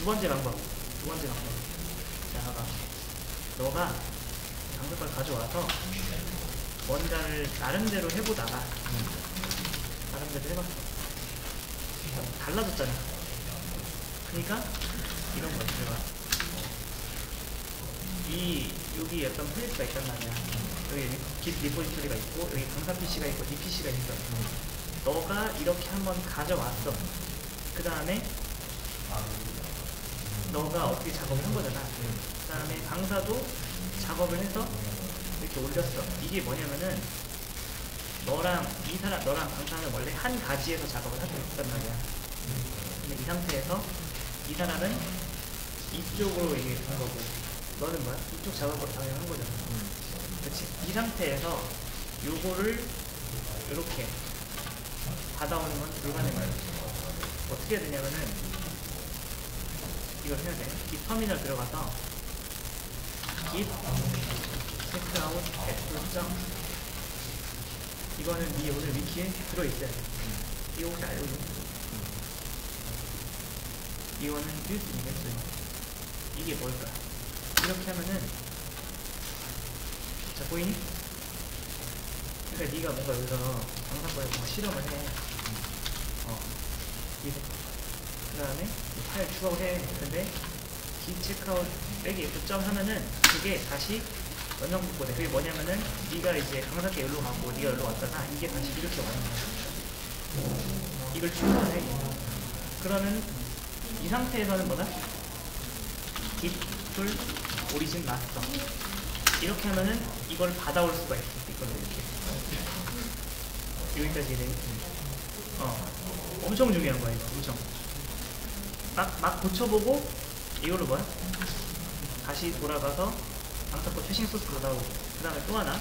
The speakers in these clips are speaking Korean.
번째 방법. 자, 봐봐. 너가 방석을 가져와서 뭔가를 나름대로 해보다가 나름대로 해봤어. 달라졌잖아. 그러니까 이런 거야. 들어가. 여기 어떤 플레이스가 있단 말이야. 여기 깃 리포지토리가 있고 여기 강사 PC가 있고 DPC가 있어. 너가 이렇게 한번 가져왔어. 그 다음에 너가 어떻게 작업을 한 거잖아. 그 다음에 강사도 작업을 해서 이렇게 올렸어. 이게 뭐냐면은 너랑 강사는 원래 한 가지에서 작업을 하고 있단 말이야. 근데 이 상태에서 이 사람은 이쪽으로 이게 간 거고 너는 뭐야? 이쪽 작업을 당연히 한 거잖아. 그치? 이 상태에서 요거를 이렇게 받아오는 건 불가능해요. 어떻게 해야 되냐면은 이걸 해야 돼. 깃 터미널 들어가서 깃 체크아웃 애플 이거는 네 오늘 위키에 들어있어야 돼. 이거 혹시 알고 있니? 이거는 빌트인이겠어요. 이게 뭘까? 이렇게 하면은 자 보이니? 그러니까 네가 뭔가 여기서 강사과에 뭔가 실험을 해. 그 다음에 이 파일 추가를 해. 근데 git checkout 빼기 F.점 하면은 그게 다시 원상복구돼. 그게 뭐냐면은 네가 이제 강사께 여기로 가고 네가 여기로 왔잖아. 이게 다시 이렇게 와는 거야. 이걸 추가해. 그러면 이 상태에서는 뭐다? git 풀 오리진 마스터. 이렇게 하면은 이걸 받아올 수가 있어. 이걸 이렇게 여기까지 돼. 엄청 중요한 거야. 엄청 막 고쳐보고 이걸로 뭐야? 다시 돌아가서 강사거 최신 소스 받아오고 그 다음에 또 하나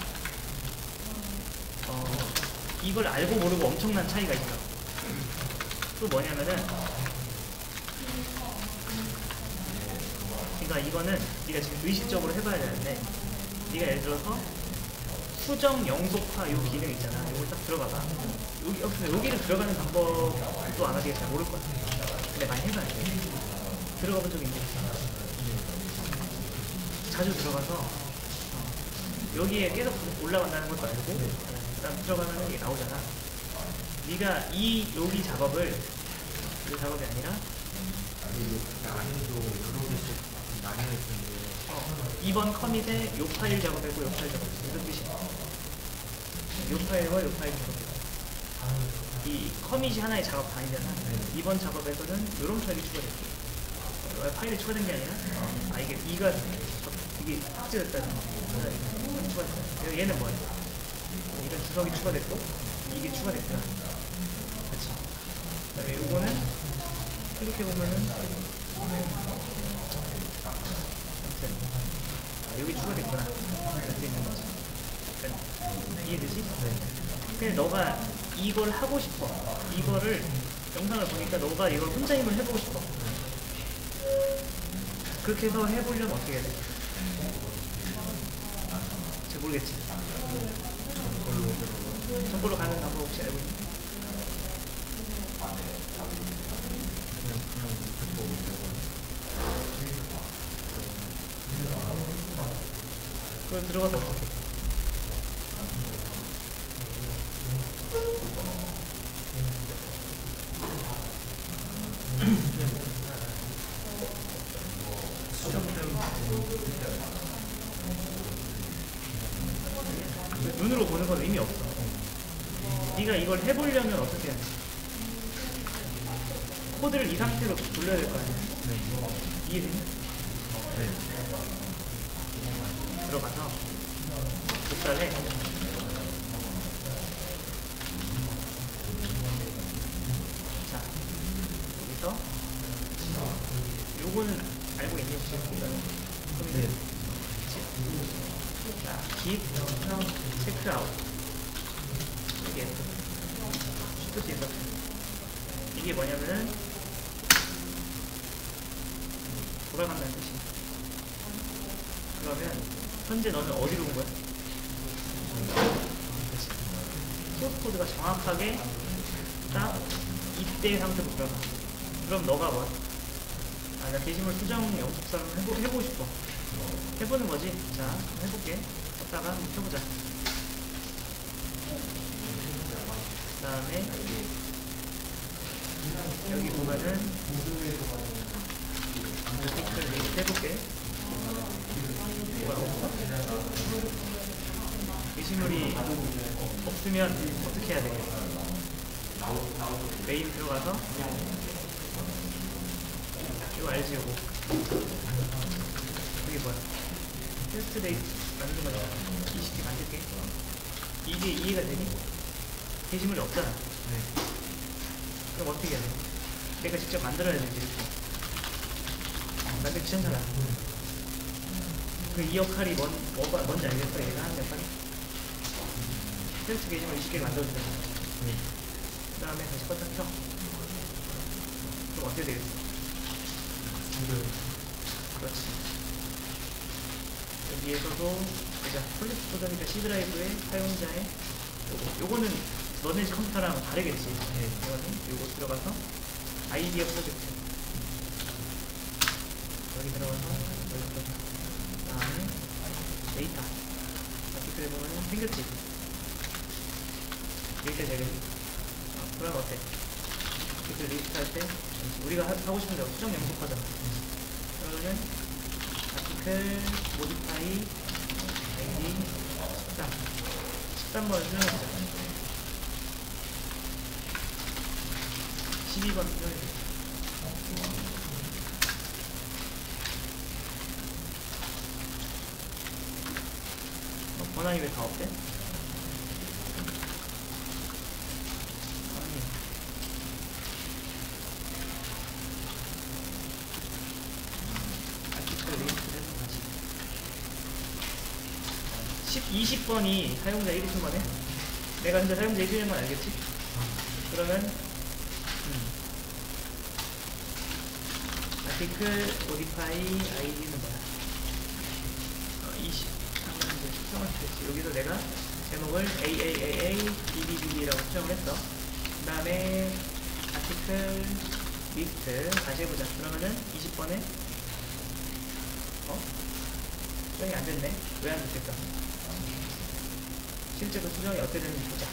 이걸 알고 모르고 엄청난 차이가 있어. 또 뭐냐면은 그러니까 이거는 네가 지금 의식적으로 해봐야 되는데 네가 예를 들어서 수정 영속화 요 기능 있잖아. 요걸 딱 들어가봐. 여기를 들어가는 방법도 안 하게 잘 모를 것 같아. 근데 많이 해봐야 돼. 들어가 본 적이 있는데 자주 들어가서 여기에 계속 올라간다는 것도 알고 그 다음 들어가면 이게 나오잖아. 네가 여기 작업을 이 작업이 아니라 이번 커밋에 요 파일 작업했고 요 파일 작업했고 이런 뜻이야. 요 파일과 요 파일 작업했고 이 커밋이 하나의 작업 단위잖아. 이번 작업에서는 이런 파일이 추가됐고 파일이 추가된 게 아니라 이게 삭제됐다는 거. 추가됐다. 얘는 뭐야? 이런 주석이 추가됐고 이게 추가됐다. 그치? 그 다음에 요거는 이렇게 보면은 여기 추가됐구나. 이렇게 있는 거지. 이해되지? 근데 너가 이걸 하고 싶어. 이거를 영상을 보니까 너가 이걸 혼자 힘을 해보고 싶어. 그렇게 해서 해보려면 어떻게 해야 돼? 잘 모르겠지? 정보로 가는 방법 혹시 알고 있니? 그럼 들어가서 어떻게 해? 눈으로 보는 건 의미 없어. 네가 이걸 해보려면 어떻게 해야 돼? 코드를 이 상태로 돌려야 될 거 아니야? 이해되니? 들어가서 복사를 해. 자, 여기서 요거는 알고 있니? 네. 자, git checkout 이게 뜻이 있어. 이게 뭐냐면은 돌아간다는 뜻이야. 그러면 현재 너는 어디로 온 거야? 소스 코드가 정확하게 딱 이때 상태로 돌아가. 그럼 너가 뭐야? 나 게시물 수정 연습사를 해보고 싶어. 해보는 거지. 자, 해볼게. 했다가 한번 켜보자. 그 다음에 여기 보면은 아티클 리스트 해볼게. 뭐야, 없어? 게시물이 없으면 어떻게 해야 돼? 메인 들어가서 이거 알지, 이거? 이게 뭐야? 테스트 데이트 만드는 거잖아. 이 시티 만들게. 이게 이해가 되니? 게시물이 없잖아. 그럼 어떻게 해야 돼? 내가 직접 만들어야 되지, 이렇게. 만들기 귀찮잖아. 그 이 역할이 뭔지 알겠어? 얘가 하는 역할이? 테스트 게시물 20개 만들어주잖아. 그 다음에 다시 껐다 켜. 그럼 어떻게 되겠어? 그렇지. 여기에서도 보자. 폴리스 소저니까 C 드라이브에 사용자의 요거는 너네 집 컴퓨터랑 다르겠지. 이거는 요거 들어가서 아이디어 프로젝트 여기 들어가서 여기 들어가서 다음에 데이터 아티클에 보면은 생겼지. 이렇게 되겠지. 그럼 어때? 그 리스트 할 때 우리가 하고 싶은 대로 수정 연속하잖아. 그러면은 아티클 모디파이 아이디 13번을 수정해보자. 12번 수정해보자. 권한이 왜 다 없대? 아티클 리스트를 다시 20번이 사용자 1위수만 해? 내가 현재 사용자 1위만 알겠지? 그러면 아티클 모디파이 아이디는 뭐야? 20 수정을 했지. 여기서 내가 제목을 AAAA BBB라고 수정을 했어. 그 다음에 아티클 리스트 다시 해보자. 그러면은 20번에 수정이 안 됐네. 왜 안 됐을까? 실제로 수정이 어떻게 되는지 보자.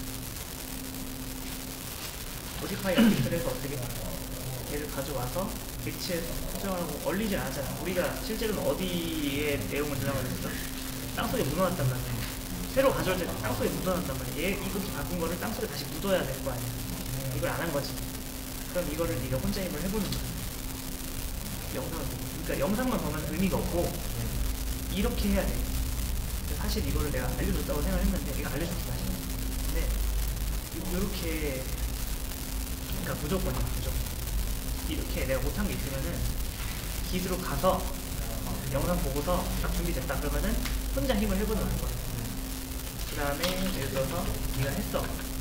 모디파이 아티클에서 어떻게 얘를 가져와서 배치해서 수정을 하고 얼리진 않았잖아. 우리가 실제로는 어디에 내용을 저장을 했어? 땅속에 묻어놨단 말이야. 새로 가져올 때 땅속에 묻어놨단 말이야. 얘 이렇게 바꾼 거를 땅속에 다시 묻어야 될 거 아니야. 이걸 안 한 거지. 그럼 이거를 네가 혼자 힘을 해보는 거야. 영상을 보고. 그러니까 영상만 보면 의미가 없고 이렇게 해야 돼. 사실 이거를 내가 알려줬다고 생각했는데 이거 알려줬어 사실. 근데 이렇게 그러니까 무조건이야. 무조건. 이렇게 내가 못한 게 있으면은 기수로 가서 영상 보고서 딱 준비됐다 그러면은 혼자 힘을 해보는 거야. 그 다음에 예를 들어서 네가 했어.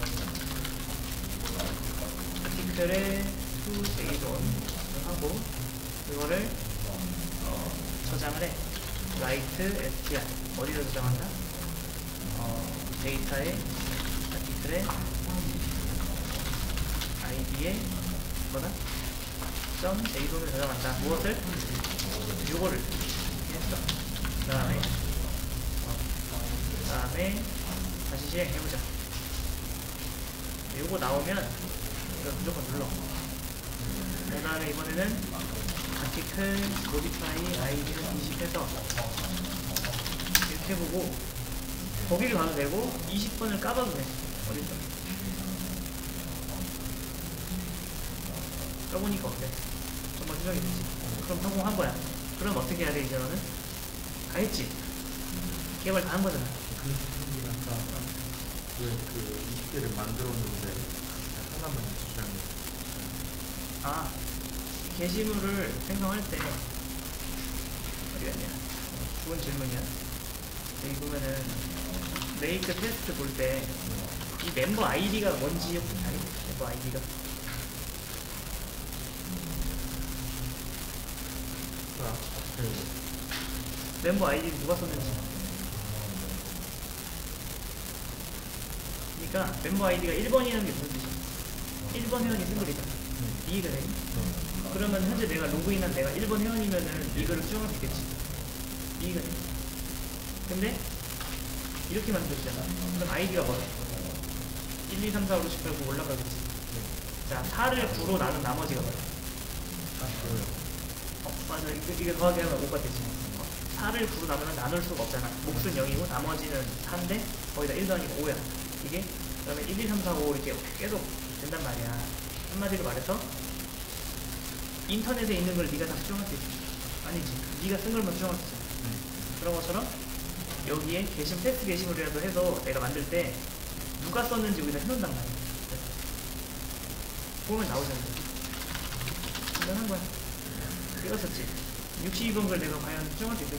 아티클에 to save on 하고 이거를 저장을 해. write str 어디다 저장한다? 데이터에 아티클에 id에 뭐다? JSON을 저장한다. 무엇을? 요거를 했어. 그 다음에 다시 실행해보자. 요거 나오면 이거 무조건 눌러. 그 다음에 이번에는 아티클 모디파이 아이디를 인식해서 이렇게 해보고 거기를 가도 되고 20번을 까봐도 돼. 어딨어? 까보니까 어때? 정말 수정이 되지. 그럼 성공한 거야. 그럼 어떻게 해야 돼 이제 너는? 다 했지? 개발 다 한 거잖아. 아까 그 20개를 만들었는데 하나만 주장해. 아, 게시물을 생성할 때 어디 갔냐? 좋은 질문이야. 여기 보면은 메이크 테스트 볼 때 이 멤버 아이디가 뭔지 혹시 알아? 멤버 아이디가? 멤버 아이디 누가 썼는지. 그러니까 멤버 아이디가 1번이라는 게 무슨 뜻이야? 1번 회원이 쓴 글이잖아. 이해가 되니? 그러면 현재 내가 로그인한 내가 1번 회원이면은 이거를 수정할 수 있겠지. 이해가 돼? 근데 이렇게 만들었잖아. 그럼 아이디가 뭐야? 1, 2, 3, 4, 5, 6, 7, 8, 9 올라가겠지. 자, 4를 9로 나눈 나머지가 뭐야? 맞아. 이게 더하기 하면 5가 되지. 4를 9로 나누면 나눌 수가 없잖아. 몫은 0이고 나머지는 4인데 거기다 1 더하니까 5야. 이게 그러면 1, 2, 3, 4, 5 이렇게 계속 된단 말이야. 한마디로 말해서 인터넷에 있는 걸 네가 다 수정할 수 있어. 아니지. 네가 쓴 걸만 수정할 수 있어. 그런 것처럼 여기에 게시물, 테스트 게시물이라도 해서 내가 만들 때 누가 썼는지 여기다 해놓는단 말이야. 보면 나오잖아. 이런 거야. 내가 썼지. 62번 글 내가 과연 수정할 수 있을까?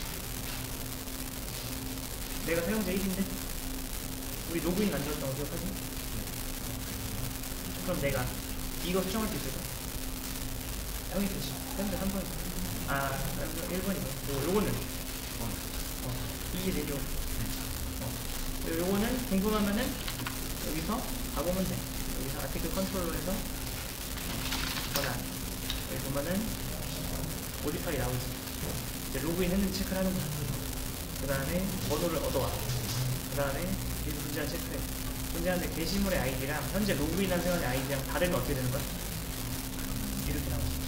내가 사용자 1인데 우리 로그인 만들었던 거 기억하지? 그럼 내가 이거 수정할 수 있을까? 당연히 되지. 현재 3번. 아, 1번이고. 요거는 이게 되죠. 요거는 궁금하면은 여기서 가보면 돼. 여기서 아티클 컨트롤러 해서 전환. 여기 보면은 모디파이 나오지. 이제 로그인 했는지 체크를 하는 거야. 그 다음에 번호를 얻어와. 그 다음에 여기서 문제한 체크해. 문제한데 게시물의 아이디랑 현재 로그인한 회원의 아이디랑 다르면 어떻게 되는 거야? 이렇게 나오지.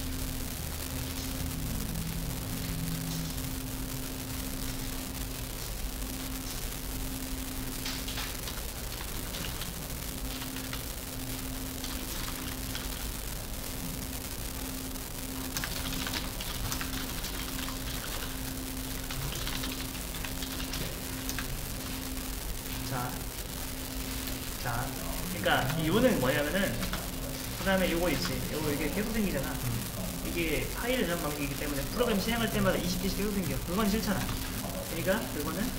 자, 그러니까 이거는 뭐냐면은 그 다음에 요거 있지. 요거 이게 계속 생기잖아. 이게 파일 저장 방식이기 때문에 프로그램 실행할 때마다 20개씩 계속 생겨. 그건 싫잖아. 그러니까 그거는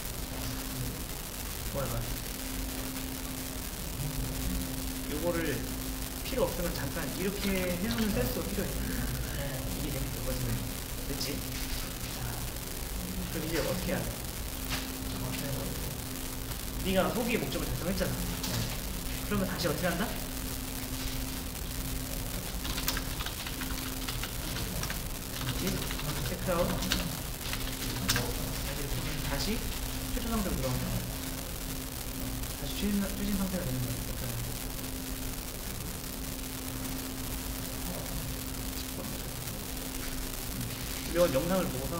뭐야. 요거를 필요 없으면 잠깐 이렇게 해놓는 센스가 필요해. 이게 재밌는 거지. 됐지? 자, 그럼 이제 어떻게 해야 돼? 네가 소기의 목적을 달성했잖아. 그러면 다시 어떻게 한다? 체크아웃. 다시 최초 상태로 돌아오면 다시 최신 상태가 되는 거야. 이건 영상을 보고서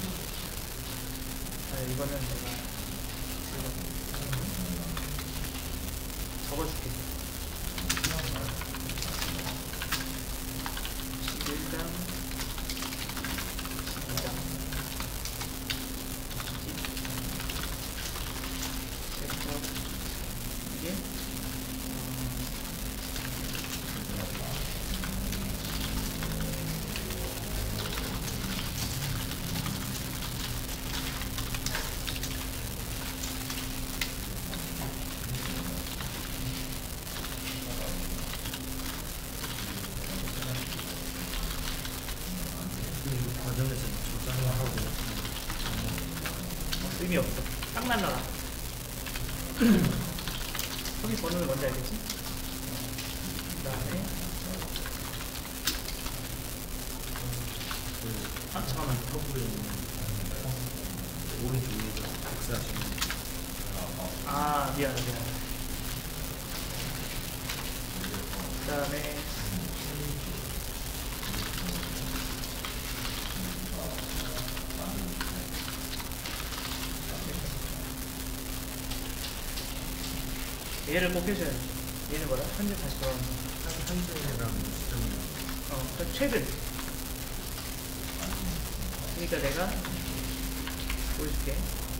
이거는 내가 적어줄게. 11장 12장 이게 과정에서 저장을 하고 의미 없어. 딱 날라가. 거기 번호를 먼저 알겠지? 그 다음에 잠깐만. 터부에 있는 오른쪽 위에서 X하시면 미안해. 그 다음에 얘를 꼭 해줘야 돼. 얘는 뭐라? 현재 다시 돌아오는 거. 현재랑 시점이랑 그러니까 최근. 그러니까 내가 보여줄게.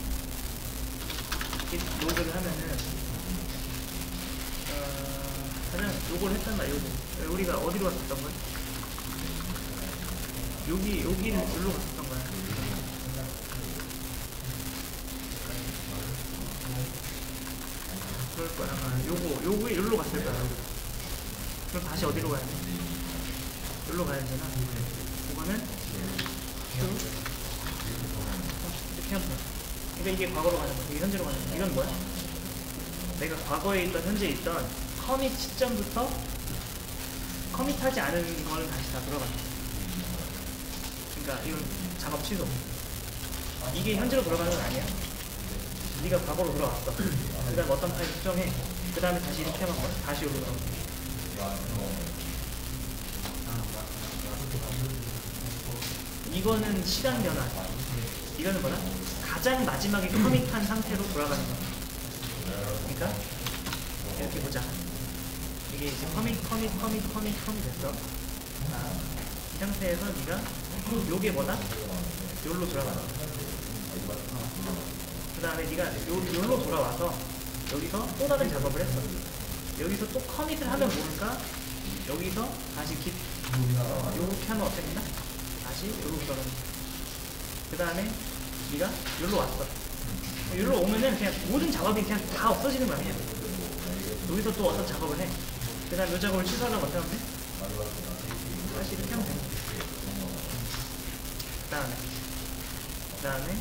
이렇게 로그를 하면은 가장 요걸 했단 말이야. 요거. 우리가 어디로 갔었던 거야? 여기를 눌러 갔었던 거야. 그럴 거야. 요거 여기로 갔을 거야. 그럼 다시 어디로 가야 돼? 여기로 가야 되잖아. 이거는 이렇게 하면 돼. 그러니까 이게 과거로 가는 거야. 이게 현재로 가는 거야. 이건 뭐야? 내가 과거에 있던, 현재에 있던 커밋 시점부터 커밋하지 않은 거는 다시 다 들어간다. 그러니까 이건 작업 취소. 이게 현재로 돌아가는 건 아니야. 네가 과거로 돌아왔어. 그 다음에 어떤 파일 수정해. 그 다음에 다시 이렇게 하면 뭐야? 다시 여기로 돌아가. 이거는 시간 변화. 이거는 뭐다? 가장 마지막에 커밋한 상태로 돌아가는 거야. 그러니까 이렇게 보자. 이게 이제 커밋 됐어. 자, 이 상태에서 네가 요게 뭐다? 요로 돌아가는 거야. 그 다음에 네가 요로 돌아와서 여기서 또 다른 작업을 했어. 여기서 또 커밋을 하면 모를까? 여기서 다시 요렇게 하면 어떻겠나? 다시 요로 돌아가는 거야. 그 다음에 네가 요로 왔어. 요로 오면은 그냥 모든 작업이 그냥 다 없어지는 거야. 그냥 여기서 또 어떤 작업을 해. 그 다음에 요 작업을 취소하려면 어떻게 하면 돼? 다시 이렇게 하면 돼. 그 다음에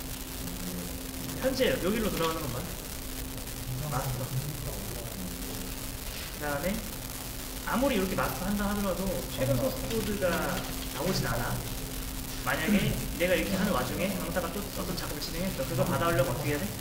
현재 여기로 들어가는 건 뭐야? 마스터. 그 다음에 아무리 이렇게 마스터 한다 하더라도 최근 소스 코드가 나오진 않아. 만약에 내가 이렇게 하는 와중에 강사가 또 어떤 작업을 진행했어. 그거 받아오려면 어떻게 해야 돼?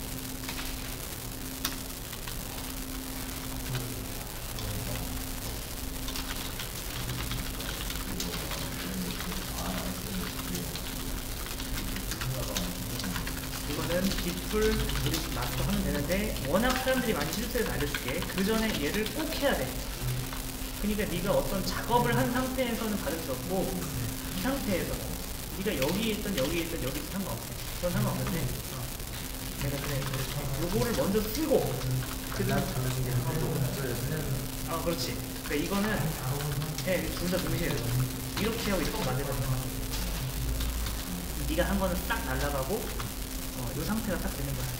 이거는 뒷불 우리 마스터 하면 되는데 워낙 사람들이 많이 실수해서 알려줄게. 그 전에 얘를 꼭 해야 돼. 그러니까 네가 어떤 작업을 한 상태에서는 받을 수 없고 이 상태에서 네가 여기에 있든 여기에 있든 여기 있든 상관없어. 그건 상관없는데 내가 그래 요거를 먼저 쓰고 그 다음 그렇지. 그러니까 이거는 둘 다 동시에 이렇게 하고 이렇게 만들면 네가 한 거는 딱 날아가고 이 상태가 딱 되는 거야.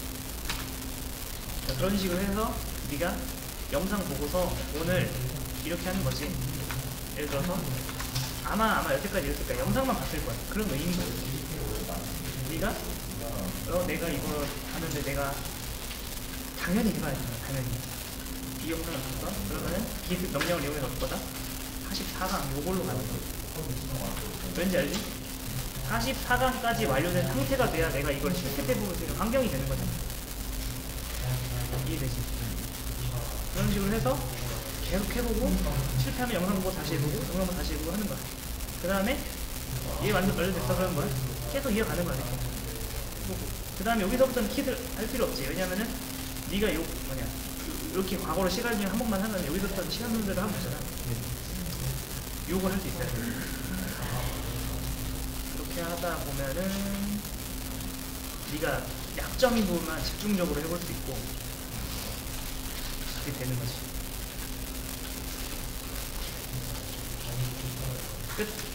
자, 그런 식으로 해서 네가 영상 보고서 오늘 이렇게 하는 거지. 예를 들어서 아마 여태까지 이랬을 거야. 영상만 봤을 거야. 그런 의미가 있어. 네가 내가 이거 하는데 내가 당연히 이거 해야 돼. 당연히 이 영상을 봤어? 그러면은 기습 명령을 이용해서 어떨 거다? 44강 요걸로 가는 거야. 왠지 알지? 44강까지 완료된 상태가 돼야 내가 이걸 실습해볼 수 있는 환경이 되는 거잖아. 이해되지? 그런 식으로 해서 계속 해보고 실패하면 영상 보고 다시 해보고 영상 보고 다시 해보고 하는 거야. 그 다음에 얘 완료됐어 그러면 뭐야? 계속 이어가는 거야. 그 다음에 여기서부터는 킷을 할 필요 없지. 왜냐면은 네가 이렇게 과거로 시간 중에 한 번만 하면 여기서부터는 시간 순서대로 하면 되잖아. 요걸 할 수 있어야 돼. 그렇게 하다 보면은 네가 약점인 부분만 집중적으로 해볼 수 있고 그게 되는 거지. 끝.